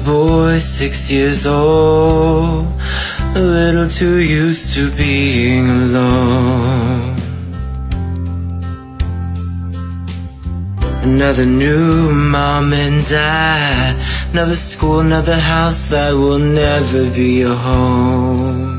boy 6 years old, a little too used to being alone. Another new mom and dad, another school, another house that will never be a home.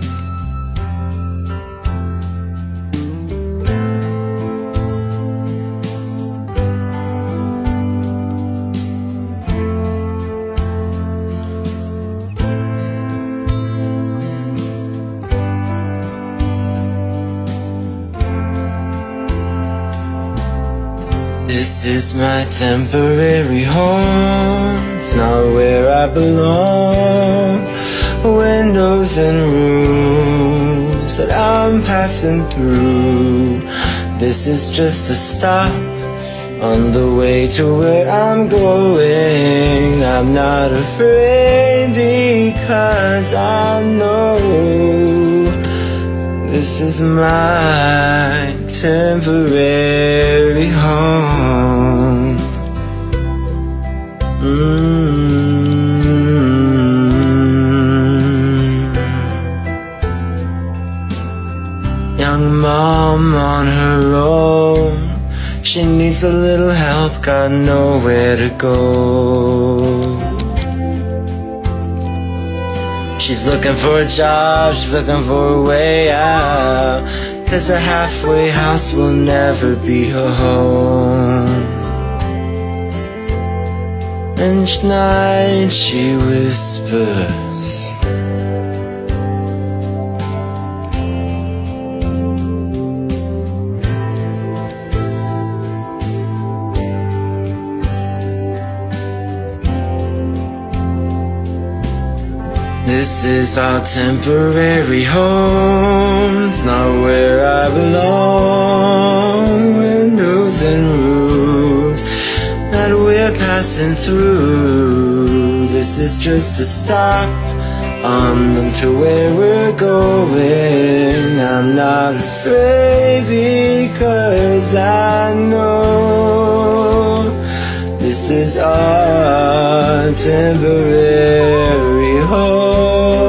This is my temporary home, it's not where I belong. Windows and rooms that I'm passing through. This is just a stop on the way to where I'm going. I'm not afraid because I know this is my temporary home. Young mom on her own, she needs a little help, got nowhere to go. She's looking for a job, she's looking for a way out, 'cause a halfway house will never be her home. And each night she whispers, this is our temporary home, it's not where I belong. Windows and roofs that we're passing through. This is just a stop on to where we're going. I'm not afraid because I know this is our temporary home.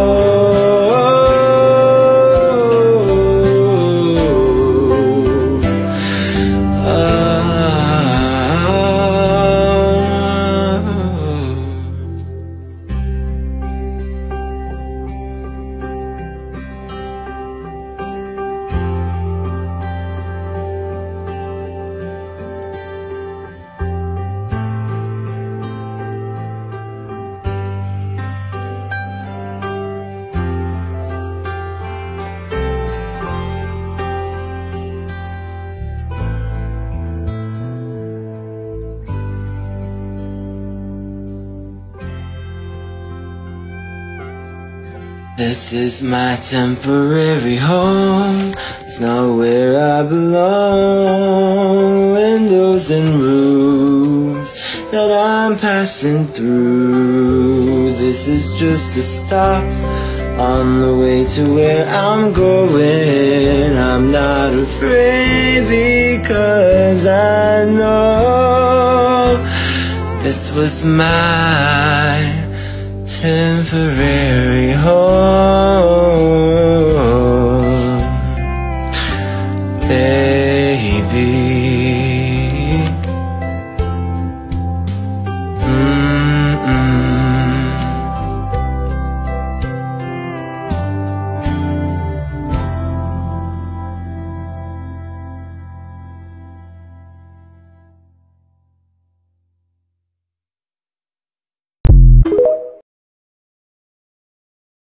This is my temporary home, it's not where I belong. Windows and rooms that I'm passing through. This is just a stop on the way to where I'm going. I'm not afraid because I know this was my temporary home, baby.